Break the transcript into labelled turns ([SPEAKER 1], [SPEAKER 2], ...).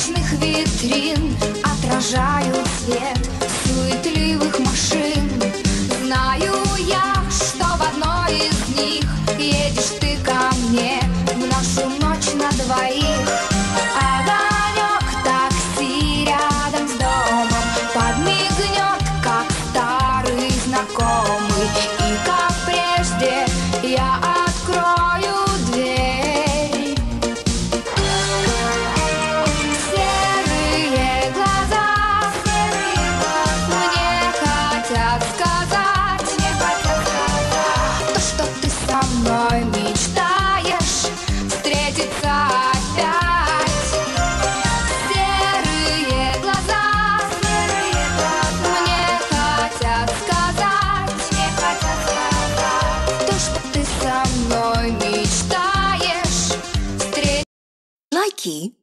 [SPEAKER 1] ночных витрин отражают свет суетливых машин. Знаю я, что в одной из них едешь ты ко мне в нашу ночь на двоих. Огонек такси рядом с домом подмигнет, как старый знакомый, и как прежде я открою дверь. Серые глаза мне хотят сказать то, что ты со мной мечтаешь встретиться опять. Серые глаза мне хотят сказать то, что ты со мной мечтаешь встретиться.
[SPEAKER 2] Likey